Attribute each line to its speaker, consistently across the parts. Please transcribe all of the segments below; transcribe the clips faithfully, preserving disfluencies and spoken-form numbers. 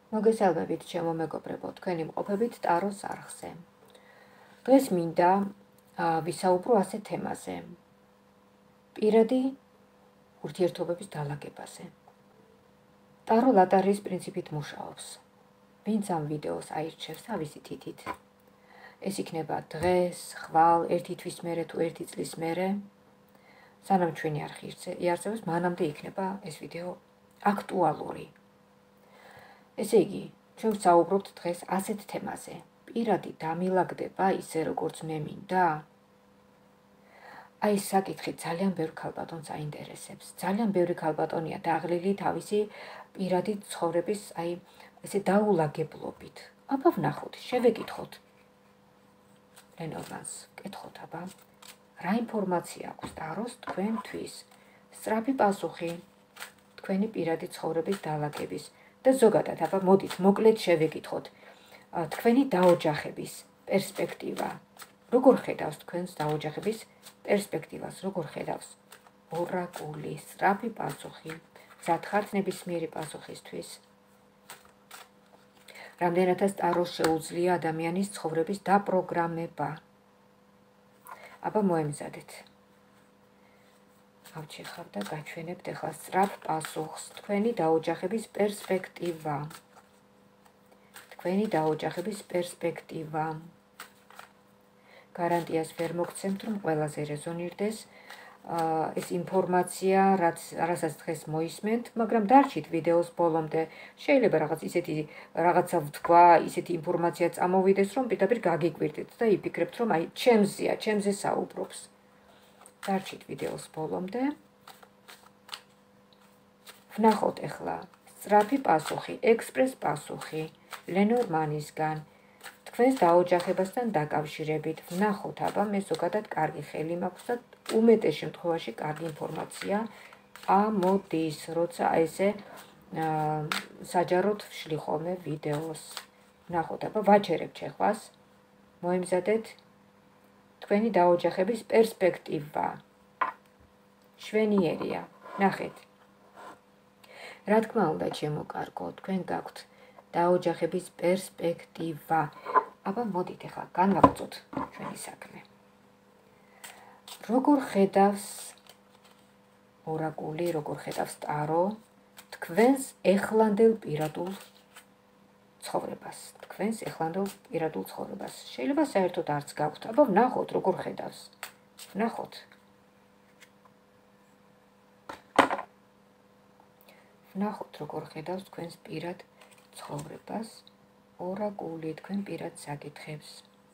Speaker 1: მოგესალმებით ჩემო მეგობრებო, თქვენი მყოფებით ტაროს არხზე. დღეს მინდა ვისაუბრო ასე თემაზე. პირადი ურთიერთობების დალაგებაზე. ტარო ლატარიის პრინციპით მუშაობს. ვინც ამ ვიდეოს აირჩევს თავისი თითით. ეს იქნება დღეს, ხვალ, ერთი თვის მერე თუ ერთი წლის მერე. სანამ ჩვენი არხი იარსებებს, მანამდე იქნება ეს ვიდეო აქტუალური. ესე იგი, ჩვენ ვსაუბრობთ დღეს ასეთ თემაზე. პირადი დამილაგდება ისე როგორც მე მინდა? აი ეს საკითხი ძალიან ბევრ ქალბატონს აინტერესებს. ძალიან ბევრი ქალბატონია დაღლილი თავისი პირადი ცხოვრების, აი ესე დაულაგებლობით. აბა ვნახოთ, შევეკითხოთ. ლენორმანს კითხოთ, აბა რა ინფორმაცია აქვს ტაროს თქვენთვის? სწრაფი პასუხი თქვენი პირადი ცხოვრების დალაგების. და ზოგადად, აბა მოდით, მოკლედ შევეკითხოთ. თქვენი დაოჯახების პერსპექტივა. როგორ ხედავს თქვენს დაოჯახების პერსპექტივას, როგორ ხედავს? ორაკული, სწრაფი პასუხი, მზად ხართ ნებისმიერი პასუხისთვის. რამდენადაც ტაროს შეუძლია ადამიანის ცხოვრების დაპროგრამება. აბა მოემზადეთ. ავჩეხავ და გაჩვენებთ ახლა სწრაფ პასუხს. თქვენი დაოჯახების პერსპექტივა. თქვენი დაოჯახების პერსპექტივა. გარანტიას ვერ მოგცემთ, რომ ყველაზე რეზონირდეს ეს ინფორმაცია, რასაც დღეს მოისმენთ, მაგრამ დარჩით ვიდეოს ბოლომდე. შეიძლება რაღაც ისეთი რაღაცა ვთქვა, ისეთი ინფორმაცია წამოვიდეს, რომ პირდაპირ გაგიკვირდეთ და იფიქრებთ, რომ აი ჩემზეა, ჩემზე საუბრობს. დარჩით ვიდეოს ბოლომდე. ვნახოთ ახლა სწრაფი პასუხი, ექსპრეს პასუხი ლენორმანისგან თქვენს დაოჯახებასთან დაკავშირებით. ვნახოთ, აბა მე ზოგადად კარგი ხელი მაქვს და უმეტეს შემთხვევაში კარგი ინფორმაცია ამოდის, როცა ესე საჯაროდ ვშლი ხოლმე ვიდეოს. ვნახოთ, აბა ვაჩერებ ჩეხვას. მოემზადეთ თქვენი დაოჯახების პერსპექტივა. შვენიერია. ნახეთ. რა თქმა უნდა, ჩემო კარგო, თქვენ გაქვთ დაოჯახების პერსპექტივა. აბა მოდით ახლა განვაგრძოთ ჩვენი საქმე. როგორ ხედავს ორაკული, როგორ ხედავს ტარო თქვენს ეხლანდელ პირადულ ცხოვრებას, თქვენს ეხლანდელ პირადულ ცხოვრებას. შეიძლება საერთოდ არც გაქვთ, აბა ვნახოთ, როგორ ხედავს. ვნახოთ. ვნახოთ, როგორ ხედავს თქვენს პირად ცხოვრებას, ორაკული, თქვენ პირად საკითხებს.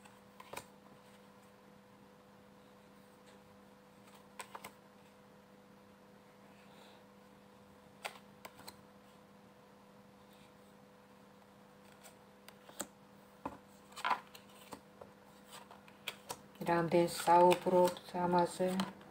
Speaker 1: რამდენ საუბრობთ ამაზე?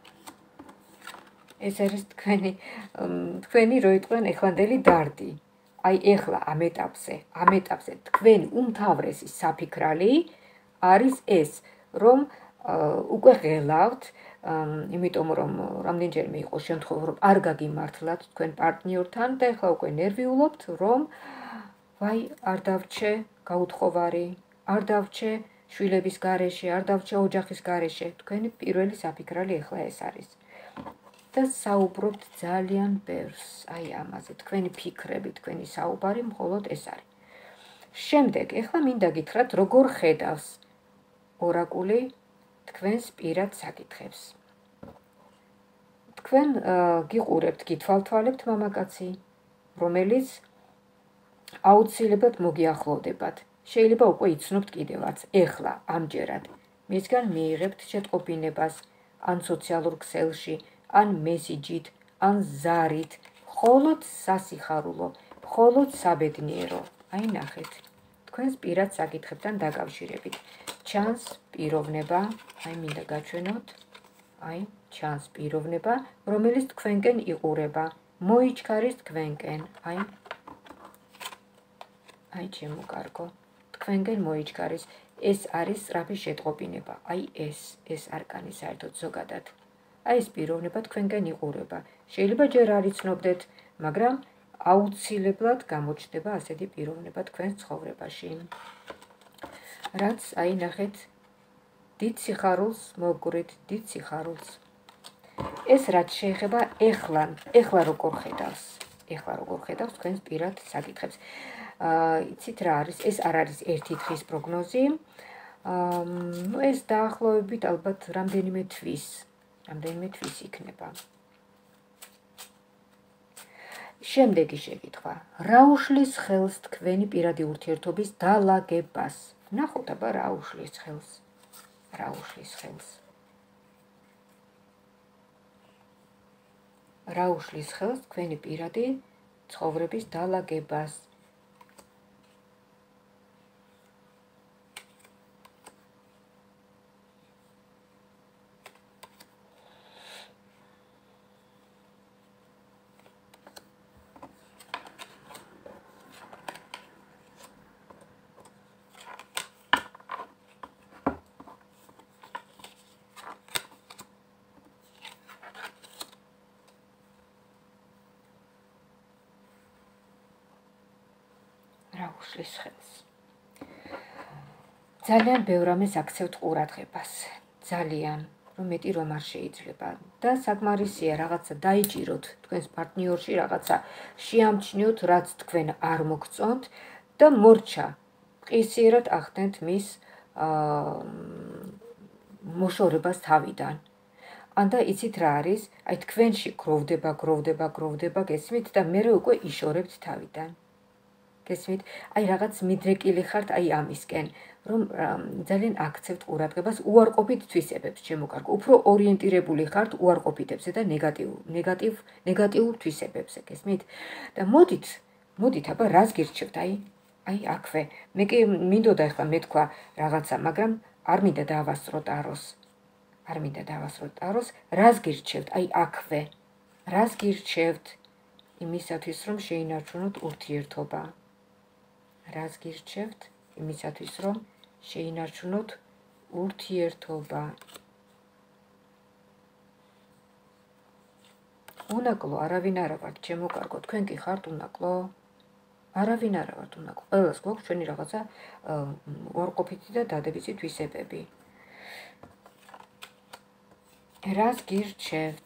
Speaker 1: ეს არის თქვენი თქვენი რო იტყვიან ეხლანდელი დარდი. აი ეხლა ამ ეტაპზე, ამ ეტაპზე თქვენი უმთავრესი საფიქრალი არის ეს, რომ უკვე ღელავთ, იმიტომ რომ რამდენჯერმე იყო შემთხვევა, რომ არ გაგიმართლათ თქვენ პარტნიორთან და ეხლა უკვე ნერვიულობთ, რომ ვაი, არ დავრჩე გაუთხოვარი, არ დავრჩე შვილების გარეშე, არ დავრჩე ოჯახის გარეშე. თქვენი პირველი საფიქრალი ეხლა ეს არის. და საუბრობთ ძალიან ბევრს აი ამაზე. თქვენი ფიქრები, თქვენი საუბარი მხოლოდ ეს არის. შემდეგ, ეხლა მინდა გითხრათ, როგორ ხედავს ორაკული თქვენს პირად საკითხებს. თქვენ გიყურებთ, გითვალთვალებთ მამაკაცი, რომელიც აუცილებლად მოგიახლოვდებათ. შეიძლება უკვე იცნობთ კიდევაც, ეხლა, ამჯერად. მისგან მიიღებთ შეტყობინებას, ან სოციალურ ქსელში, ან მესიჯით, ან ზარით, მხოლოდ სასიხარულო, მხოლოდ საბედნიერო. აი ნახეთ, თქვენს პირად საკითხებთან დაკავშირებით. ჩანს პიროვნება, აი მინდა გაჩვენოთ, აი ჩანს პიროვნება, რომელიც თქვენკენ იყურება, მოიჩქარის თქვენკენ, აი აი ჩემო კარგო, თქვენკენ მოიჩქარის. ეს არის სწრაფი შეტყობინება, აი ეს, ეს არკანი საერთოდ ზოგადად. აი ეს პიროვნება თქვენკენ იყურება. შეიძლება ჯერ არ იცნობდეთ, მაგრამ აუცილებლად გამოჩნდება ასეთი პიროვნება თქვენს ცხოვრებაში. რაც აი ნახეთ დიდ სიხარულს მოგვრით, დიდ სიხარულს. ეს რაც შეეხება ეხლა, ეხლა როგორ ხედავს? ეხლა როგორ ხედავს თქვენს პირად საკითხებს? აა, იცით რა არის? ეს არ არის ერთი დღის პროგნოზი. აა, ნუ ეს დაახლოებით ალბათ რამდენიმე თვის, რამდენიმე თვის იქნება. შემდეგი შეკითხვა. რა უშლის ხელს თქვენი პირადი ურთიერთობის დალაგებას? ნახოთ აბა რა უშლის ხელს? რა უშლის ხელს? რა უშლის ხელს თქვენი პირადი ცხოვრების დალაგებას? რა უშლის ხელს? ძალიან ბევრ ამას აქცევთ ყურადღებას. ძალიან, რომ მეტი რომ არ შეიძლება და საკმარისია რაღაცა დაიჭიროთ თქვენს პარტნიორში, რაღაცა შეამჩნიოთ, რაც თქვენ არ მოგწონთ და მორჩა ყისიერად ახდენთ მის აა მოშორებას თავიდან. ანდა იცით რა არის? აი თქვენში გროვდება, გროვდება, გროვდება, გესმით და მერე უკვე იშორებთ თავიდან. გესმით? აი რაღაც მიდრეკილი ხართ აი ამისკენ, რომ ძალიან აქცევთ ყურადღებას უარყოფით თვისებებს, ჩემო კარგო. უფრო ორიენტირებული ხართ უარყოფითებზე და ნეგატიվ, ნეგატიվ, ნეგატიურ თვისებებზე, გესმით? და მოდით, მოდით აბა რას გირჩევთ? აი, აი აქვე. მე კი მინდოდა ახლა მეთქვა რაღაცა, მაგრამ არ მინდა დავასწრო ტაროს. არ მინდა დავასწრო ტაროს, რას გირჩევთ? აი აქვე. რას გირჩევთ? იმისათვის, რომ შეინარჩუნოთ ურთიერთობა. რას გირჩევთ? იმისათვის, რომ შეინარჩუნოთ ურთიერთობა. უნაკლო, არავინ არა ვართ, ჩემო კარგო, თქვენ კი ხართ უნაკლო? არავინ არა ვართ უნაკლო. ყველას გვაქვს ჩვენი რაღაცა უარყოფითი და დადებითი თვისებები. რას გირჩევთ?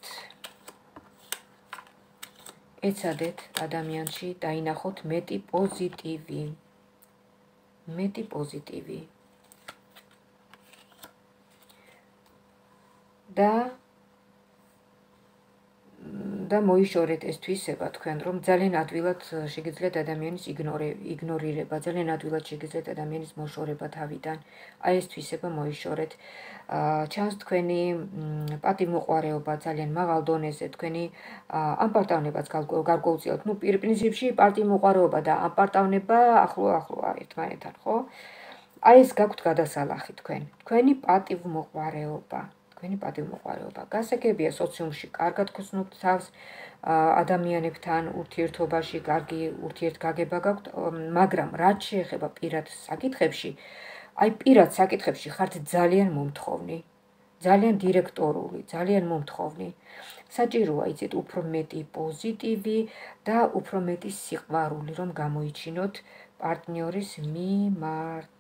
Speaker 1: ეცადეთ ადამიანში დაინახოთ მეტი პოზიტივი. მეტი პოზიტივი. და და მოიშორეთ ეს თვისება თქვენ, რომ ძალიან ადვილად შეგიძლიათ ადამიანის იგნორირება, ძალიან ადვილად შეგიძლიათ ადამიანის მოშორება თავიდან. აი ეს თვისება მოიშორეთ. ჩანს თქვენი პატივმოყვარეობა ძალიან მაღალ დონეზე, თქვენი ამპარტავნებაც გარკვეულწილად, ნუ პრინციპში პატივმოყვარეობა და ამპარტავნება ახლო ახლოა ერთმანეთთან, ხო? აი ეს გაქვთ გადასალახი თქვენ. თქვენი პატივმოყვარეობა. თქვენი პატივმოყვარეობა. გასაგებია სოციუმში კარგად გრძნობთ თავს ადამიანებთან ურთიერთობაში, კარგი ურთიერთგაგება გაქვთ, მაგრამ რაც შეეხება პირად საკითხებში, აი პირად საკითხებში ხართ ძალიან მომთხოვნი, ძალიან დირექტორული, ძალიან მომთხოვნი. საჭიროა იცით უფრო მეტი პოზიტივი და უფრო მეტი სიყვარული, რომ გამოიჩინოთ პარტნიორის მიმართ.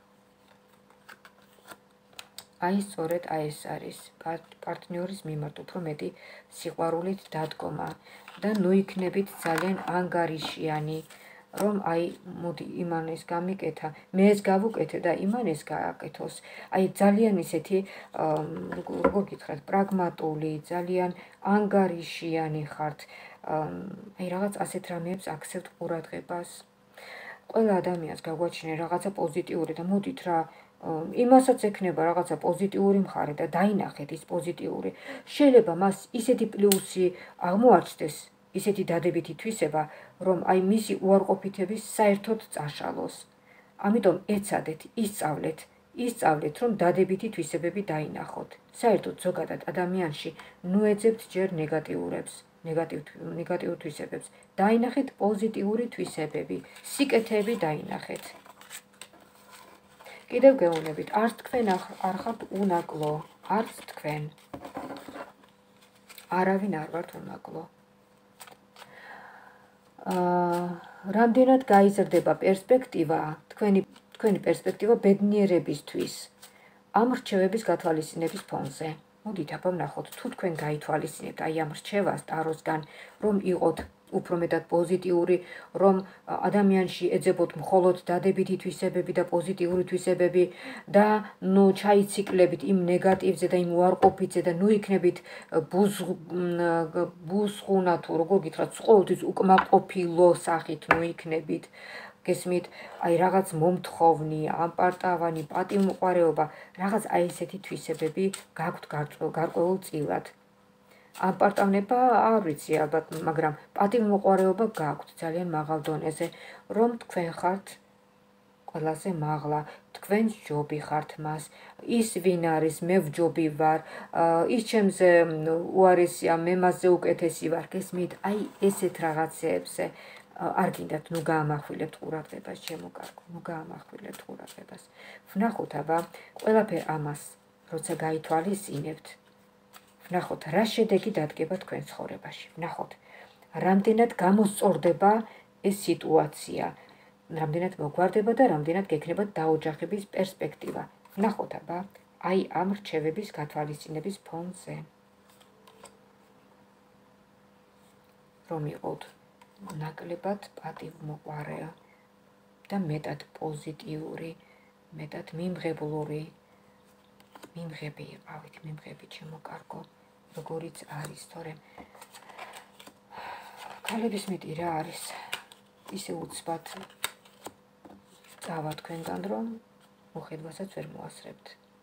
Speaker 1: აი სწორედ აი ეს არის პარტნიორის მიმართ უფრო მეტი სიყვარულით დადგომა და ნუ იქნებით ძალიან ანგარიშიანი, რომ აი მოდი იმან ეს გამიკეთა, მე ეს გავუკეთე და იმან ეს გააკეთოს. აი ძალიან ისეთი როგორ გითხრათ, პრაგმატული, ძალიან ანგარიშიანი ხართ. აი რაღაც ასეთ რამეებს აქცევთ ყურადღებას. ყველა ადამიანს გაგვაჩნია რაღაცა პოზიტიური და მოდით რა იმასაც ექნება რაღაცა პოზიტიური მხარე და დაინახეთ ის პოზიტიური. შეიძლება მას ისეთი პლუსი აღმოაჩნდეს, ისეთი დადებითი თვისება, რომ აი მისი უარყოფითების საერთოდ წაშალოს. ამიტომ ეცადეთ, ისწავლეთ, ისწავლეთ, რომ დადებითი თვისებები დაინახოთ. საერთოდ ზოგადად ადამიანში ნუ ეძებთ ჯერ ნეგატიურებს, ნეგატივ ნეგატიურ თვისებებს. დაინახეთ პოზიტიური თვისებები, სიკეთეები დაინახეთ. კიდევ გეუბნებით, არც თქვენ არ ხართ უნაკლო, არც თქვენ. არავინ არ ვართ უნაკლო. რამდენად გაიზრდება პერსპექტივა, თქვენი თქვენი პერსპექტივა ბედნიერებისთვის ამ რჩევების გათვალისწინების ფონზე. მოდით აბა ვნახოთ, თუ თქვენ გაითვალისწინებთ აი ამ რჩევას ტაროსგან, რომ იყოთ უფრო მეტად პოზიტიური, რომ ადამიანში ეძებოთ მხოლოდ დადებითი თვისებები და პოზიტიური თვისებები და ნუ ჩაიციკლებით იმ ნეგატივზე და იმ უარყოფითზე და ნუ იქნებით ბუზღუნა თუ როგორ გითხრათ, ყოველთვის უკმაყოფილო სახით ნუ იქნებით. გესმით, აი რაღაც მომთხოვნი, ამპარტავანი, პატივმოყვარეობა, რაღაც აი ესეთი თვისებები გაქვთ გარკვეულწილად. ამპარტავნება არ ვიცი ალბათ, მაგრამ პატივმოყვარეობა გაქვთ ძალიან მაღალ დონეზე, რომ თქვენ ხართ ყველაზე მაღლა, თქვენ ჯობი ხართ მას, ის ვინ არის, მე ვჯობი ვარ, ის ჩემზე უარესია, მე მასზე უკეთესი ვარ, გესმით, აი ესეთ რაღაცეებზე არ გინდათ, ნუ გაამახვილებთ ყურადღებას, ჩემო კარგო, ნუ გაამახვილებთ ყურადღებას. ვნახოთ აბა, ყველაფერ ამას, როცა გაითვალისწინებთ, ვნახოთ, რა შედეგი დადგება თქვენ ცხოვრებაში. ვნახოთ, რამდენად გამოსწორდება ეს სიტუაცია, რამდენად მოგვარდება და რამდენად გექნებათ დაოჯახების პერსპექტივა. ვნახოთ აბა, აი ამ რჩევების გათვალისწინების ფონზე. რომ იყოთ ნაკლებად პატივმოყვარე და მეტად პოზიტიური, მეტად მიმღებლური, მიმღები იყავით, მიმღები ჩემო კარგო, როგორიც არის, თორემ ქალების მეტი რა არის, ისე უცბად წავა თქვენგან, რომ მოხედვასაც ვერ მოასწრებთ.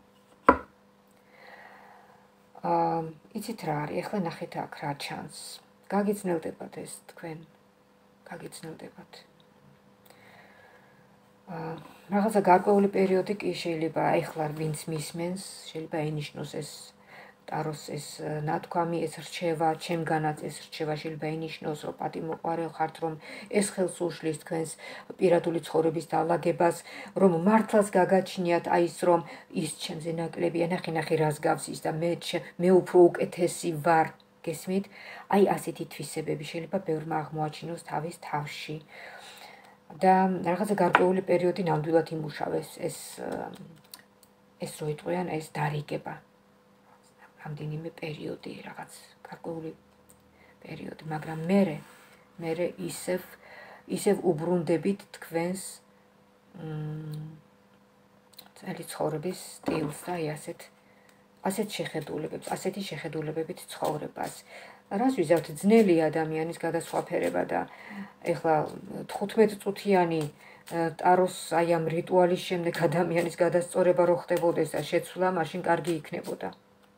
Speaker 1: იცით რა არის, ეხლა ნახეთ აქ რა ჩანს. გაგიძნელდებათ ეს თქვენ, გაგიძნელდებათ. რაღაცა გარკვეული პერიოდი კი შეიძლება ეხლა ვინც მისმენს, შეიძლება ენიშნოს ეს ტაროს ეს ნათქვამი, ეს რჩევა, ჩემგანაც ეს რჩევა შეიძლება ენიშნოს, რომ პატივმოყვარე ხართ, რომ ეს ხელს უშლის თქვენს პირადული ცხოვრების დალაგებას, რომ მართლაც გაგაჩნიათ აი ის, რომ ის ჩემზე ნაკლებია, ნახე ნახე რას გავს ის და მე მე უფრო უკეთესი ვარ. გესმით? აი ასეთი თვისებები შეიძლება ბევრმა აღმოაჩინოს თავის თავში. და რაღაცა გარკვეული პერიოდი ნამდვილად იმუშავეს ეს ეს რო იტყვიან ეს დარიგება. რამდენიმე პერიოდი, რაღაც გარკვეული პერიოდი, მაგრამ მერე მერე ისევ ისევ უბრუნდებით თქვენს წელი ცხოვრების სტილს და აი ასეთ ასეთ შეხედულებებს, ასეთი შეხედულებებით ცხოვრებას. რას ვიზავთ, ძნელი ადამიანის გადასხვაფერება და ეხლა თხუთმეტ წუთიანი ტაროს აი ამ რიტუალის შემდეგ ადამიანის გადასწორება რო ხდებოდეს და შეცვლა, მაშინ კარგი იქნებოდა.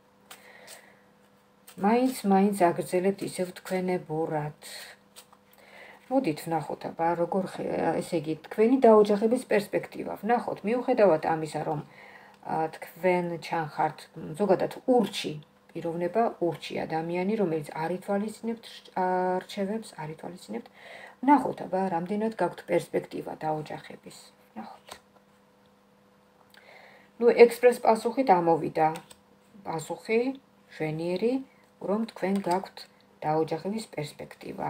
Speaker 1: მაინც მაინც აგრძელებთ ისევ თქვენებურად. მოდით ვნახოთ აბა, როგორ ესე იგი თქვენი დაოჯახების პერსპექტივა. ვნახოთ, მიუხედავად ამისა, რომ თქვენ ჩანხართ ზოგადად ურჩი პიროვნება, ურჩი ადამიანი, რომელიც არ ითვალისწინებთ რჩევებს, არ ითვალისწინებთ. ვნახოთ აბა, რამდენად გაქვთ პერსპექტივა დაოჯახების. ვნახოთ. ნუ ექსპრეს პასუხით ამოვიდა პასუხი, შვენიერი, რომ თქვენ გაქვთ დაოჯახების პერსპექტივა.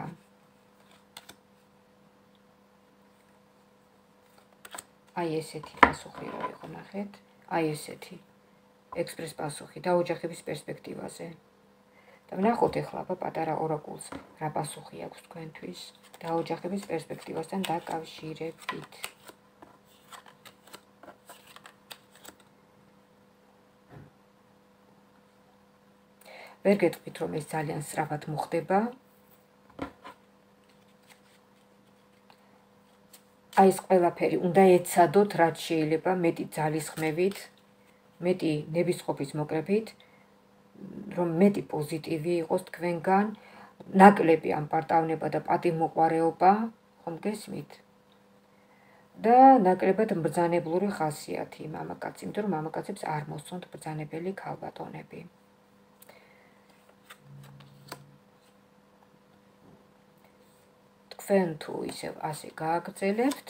Speaker 1: აი ესეთი პასუხი რო იყო, ნახეთ, აი ესეთი ექსპრეს პასუხი დაოჯახების პერსპექტივაზე. და ვნახოთ ეხლა აბა პატარა ორაკულს რა პასუხი აქვს თქვენთვის დაოჯახების პერსპექტივასთან დაკავშირებით. ვერ გეტყვით, რომ ეს ძალიან სწრაფად მოხდება. აი ეს ყველაფერი უნდა ეცადოთ, რაც შეიძლება მეტი ძალისხმევით, მეტი ნებისყოფის მოკრებით, რომ მეტი პოზიტივი იყოს თქვენგან, ნაკლები ამპარტავნება და პატივმოყვარეობა, ხომ გესმით? და ნაკლებად მბრძანებლური ხასიათი მამაკაცი, იმიტომ რომ მამაკაცებს არ მოსწონთ ბრძანებელი ქალბატონები. თქვენ თუ ისევ ასე გააგრძელებთ,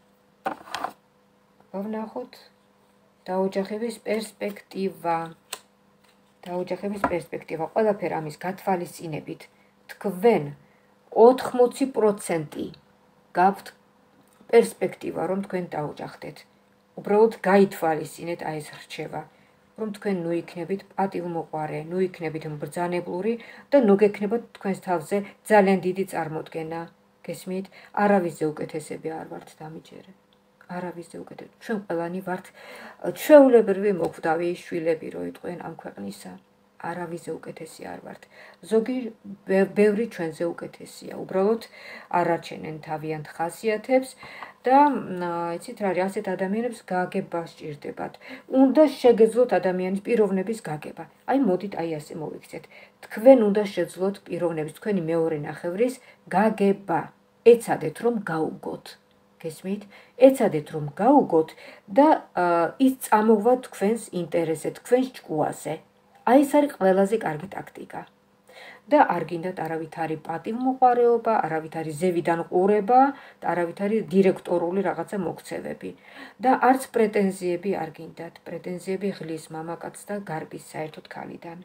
Speaker 1: ვნახოთ დაოჯახების პერსპექტივა. დაოჯახების პერსპექტივა, ყველაფერ ამის გათვალისწინებით, თქვენ ოთხმოცი პროცენტი გაქვთ პერსპექტივა, რომ თქვენ დაოჯახდეთ. უბრალოდ გაითვალისწინეთ აი ეს რჩევა, რომ თქვენ ნუ იქნებით პატივმოყვარე, ნუ იქნებით მბრძანებლური და ნუ გექნებათ თქვენს თავზე ძალიან დიდი წარმოდგენა. გესმით? არავისზე უკეთესები არ ვართ დამიჯერე. არავისზე უკეთესები. ჩვენ ყველანი ვართ ჩვეულებრივი მოკვდავი შვილები რო იტყვენ ამ ქვეყნისა. არავისზე უკეთესი არ ვართ. ზოგი ბევრი ჩვენზე უკეთესია. უბრალოდ არ არჩენენ თავიანთ ხასიათებს და იცით რა არის, ასეთ ადამიანებს გაგება სჭირდებათ. უნდა შეგეძლოთ ადამიანის პიროვნების გაგება. აი მოდით აი ასე მოვიქცეთ. თქვენ უნდა შეძლოთ პიროვნების თქვენი მეორე ნახევრის გაგება. ეცადეთ რომ გაუგოთ. გესმით? ეცადეთ რომ გაუგოთ და ის წამოღვა თქვენს ინტერესზე, თქვენს ჭკუაზე. აი ეს არის ყველაზე კარგი ტაქტიკა. და არ გინდათ არავითარი პატივმოყვარეობა, არავითარი ზევიდან ყურება და არავითარი დირექტორული რაღაცა მოქცევები. და არც პრეტენზიები არ გინდათ, პრეტენზიები ღლის მამაკაც და გარბის საერთოდ ქალიდან.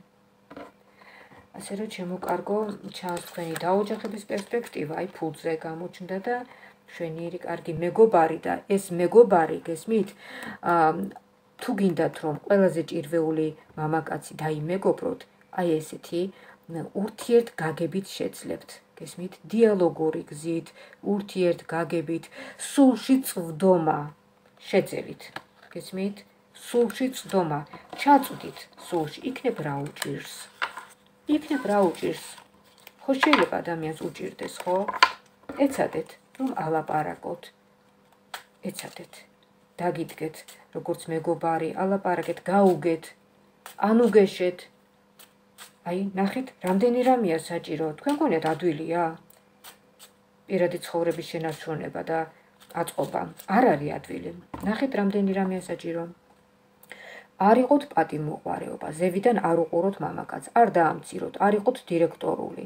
Speaker 1: ასე რომ შემოკარგო ჩანს თქვენი დაოჯახების პერსპექტივა, აი ფულზე გამოჩნდა და შვენიერი კარგი მეგობარი და ეს მეგობარი, გესმით? თუ გინდათ რომ ყველაზე ჭირვეული მამაკაცი დაიმეგობროთ, აი ესეთი ურთიერთ გაგებით შეძლებთ. გესმით? დიალოგური გზით, ურთიერთ გაგებით, სულში წვდომა შეძელით. გესმით? სულში წვდომა ჩაწვდით სულში, იქნებ რა უჭირს. იქნებ რა უჭირს. ხო შეიძლება ადამიანს უჭირდეს, ხო? ეცადეთ რომ ალაპარაკოთ. ეცადეთ. დაგიდგეთ, როგორც მეგობარი, ალაპარაკეთ, გაუგეთ, ანუგეშეთ. აი, ნახეთ, რამდენი რამეა საჭირო. თქვენ გონიათ ადვილია? პირადი ცხოვრების შენარჩუნება და აწყობა. არ არის ადვილი. ნახეთ, რამდენი რამეა საჭირო. არ იყოთ პატივმოყვარეობა, ზევიდან არ უყუროთ მამაკაცს, არ დაამციროთ, არ იყოთ დირექტორული.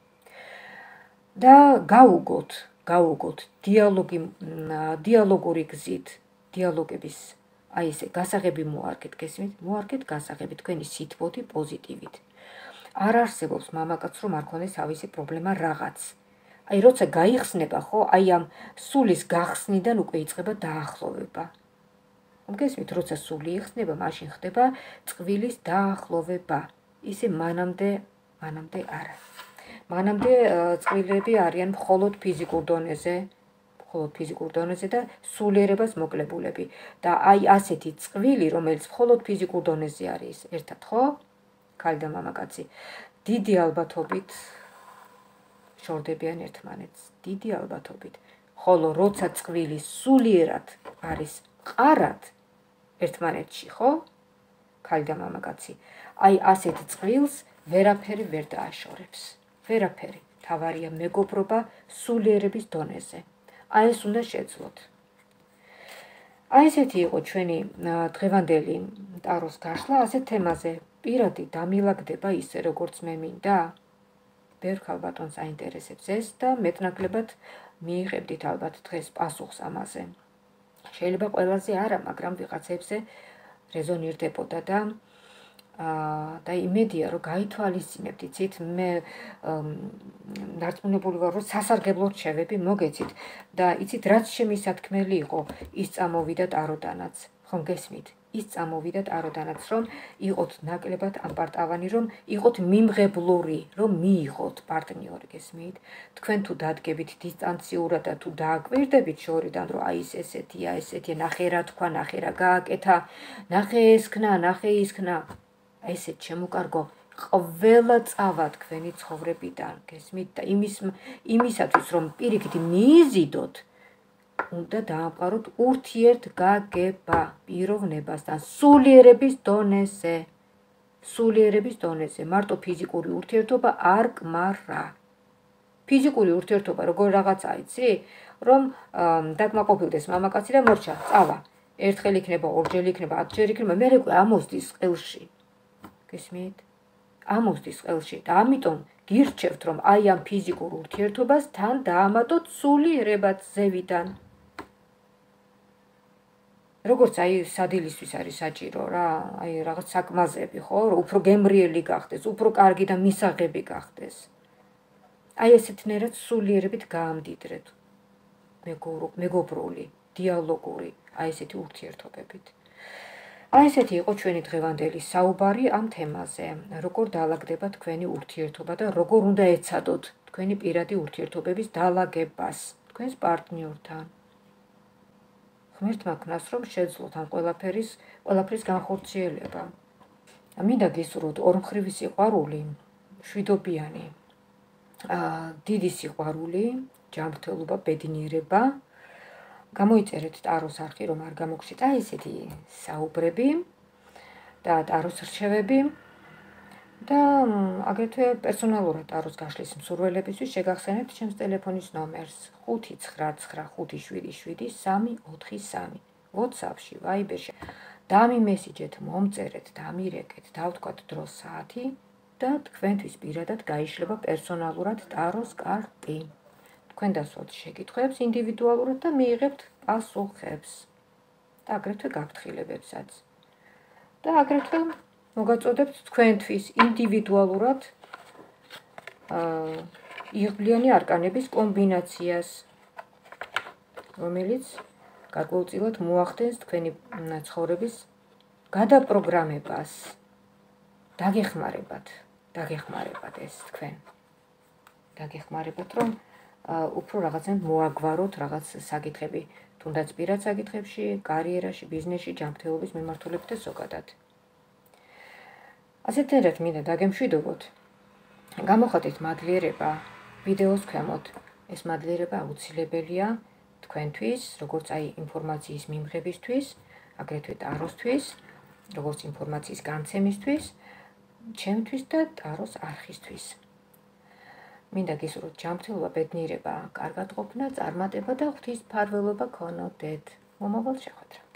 Speaker 1: და გაუგოთ, გაუგოთ, დიალოგი, დიალოგური გზით, დიალოგების, აი ესე, გასაღები მოარგეთ, გესმით? მოარგეთ გასაღები, თქვენი სითბოთი პოზიტივით. არ არსებობს მამაკაც, რომ არ ქონდეს თავისი პრობლემა რაღაც. აი, როცა გაიხსნება, ხო, აი ამ სულის გახსნიდან უკვე იწყება დაახლოვება. გესმით, როცა სული იხსნება, მაშინ ხდება წყვილის დაახლოვება. ისე მანამდე, მანამდე არა. მანამდე წყვილები არიან მხოლოდ ფიზიკურ დონეზე, მხოლოდ ფიზიკურ დონეზე და სულიერებას მოკლებულები. და აი ასეთი წყვილი, რომელიც მხოლოდ ფიზიკურ დონეზე არის, ერთად, ხო? ქალი და მამაკაცი, დიდი ალბათობით შორდებიან ერთმანეთს, დიდი ალბათობით. ხოლო როცა წყვილი სულიერად არის ყარად ერთმანეთში, ხო? ქალი და მამაკაცი, აი ასეთ წყვილს ვერაფერი ვერ დააშორებს. ვერაფერი. თავარია მეგობრობა სულიერების დონეზე. აი ეს უნდა შეძლოთ. აი ესეთი იყო ჩვენი დღევანდელი ტაროს გაშლა ასეთ თემაზე. პირადი დამილაგდება ისე როგორც მე მინდა. ბევრ ქალბატონს აინტერესებს ეს და მეტნაკლებად მიიღებდით ალბათ დღეს პასუხს ამაზე. შეიძლება ყველაზე არა, მაგრამ ვიღაცებზე რეზონირდებოდა და და იმედია რომ გაითვალისწინებთ, იცით, მე დარწმუნებული ვარ რომ სასარგებლო რჩევები მოგეცით და იცით რაც შემისათქმელი იყო ის წამოვიდათ აროდანაც, ხომ გესმით? ის წამოვიდათ აროდანაც, რომ იყოთ ნაკლებად ამპარტავანი, რომ იყოთ მიმღებლური, რომ მიიღოთ პარტნიორი, გესმით? თქვენ თუ დადგებით დისტანციურად და თუ დააკვირდებით შორიდან, რომ აი ეს ესეთია, ესეთია, ნახე რა თქვა, ნახე რა გააკეთა, ნახე ეს ქნა, ნახე ის ქნა. აი ესეთ შემოკარგო ყველა წავა თქვენი ცხოვრებიდან, გესმით? და იმის იმისათვის, რომ პირიქით მიიზიდოთ, უნდა დაამყაროთ ურთიერთ გაგება პიროვნებასთან სულიერების დონეზე. სულიერების დონეზე. მარტო ფიზიკური ურთიერთობა არ კმარა. ფიზიკური ურთიერთობა როგორ რაღაცა იცი, რომ დაკმაყოფილდეს მამაკაცი და მორჩა, წავა. ერთხელ იქნება, ორჯერ იქნება, ათჯერ იქნება, მერე უკვე ამოსდის ყელში. გესმით? ამოსდის ყელში და ამიტომ გირჩევთ, რომ აი ამ ფიზიკურ ურთიერთობას თან დაამატოთ სულიერებად ზევიდან. როგორც აი სადილისთვის არის საჭირო რა, აი რაღაც საკმაზები, ხო, უფრო გემრიელი გახდეს, უფრო კარგი და მისაღები გახდეს. აი ესეთნაირად სულიერებით გაამდიდრეთ მეგობრული, დიალოგური, აი ესეთი ურთიერთობებით. აი ესეთი იყო ჩვენი დღევანდელი საუბარი ამ თემაზე, როგორ დაალაგდება თქვენი ურთიერთობა და როგორ უნდა ეცადოთ თქვენი პირადი ურთიერთობების დაალაგებას თქვენს პარტნიორთან. ღმერთმა ქნას, რომ შეძლოთ ამ ყველაფერის, ყველაფრის განხორციელება. მინდა გისურვოთ ორმხრივი სიყვარული, მშვიდობიანი, დიდი სიყვარული, ჯანმრთელობა, ბედნიერება. გამოიწერეთ ტაროს არხი, რომ არ გამოგშით აი ესეთი საუბრები და ტაროს რჩევები და აგრეთვე პერსონალურად ტაროს გაშლის მსურველებისთვის შეგახსენებთ ჩემს ტელეფონის ნომერს ხუთი ცხრა ცხრა ხუთი შვიდი შვიდი სამი ოთხი სამი WhatsApp-ში, Viber-ში. დამიმესიჯეთ, მომწერეთ, დამირეკეთ, დავთქვათ დრო საათი და თქვენთვის პირადად გაიშლება პერსონალურად ტაროს კარტი. თქვენ დასვათ შეკითხვებს ინდივიდუალურად და მიიღებთ პასუხებს და აგრეთვე გაფრთხილებებსაც. და აგრეთვე მოგაწოდებთ თქვენთვის ინდივიდუალურად იღბლიანი არკანების კომბინაციას, რომელიც გარკვეულწილად მოახდენს თქვენი ცხოვრების გადაპროგრამებას. დაგეხმარებათ, დაგეხმარებათ ეს თქვენ. დაგეხმარებათ, რომ უფრო რაღაცნაირად მოაგვაროთ რაღაც საკითხები, თუნდაც პირად საკითხებში, კარიერაში, ბიზნესში, ჯანმრთელობის მიმართულებით და ზოგადად. ასეთნაირად მინდა დაგემშვიდობოთ. გამოხატეთ მადლიერება ვიდეოს ქვემოთ. ეს მადლიერება აუცილებელია თქვენთვის, როგორც აი ინფორმაციის მიმღებისთვის, აგრეთვე ტაროსთვის, როგორც ინფორმაციის განცემისთვის, ჩემთვის და ტაროს არხისთვის. მინდა გისურვოთ ჯანმრთელობა, ბედნიერება, კარგად ყოფნა, წარმატება და ღვთის მფარველობა გქონოდეთ. მომავალ შეხვედრამდე.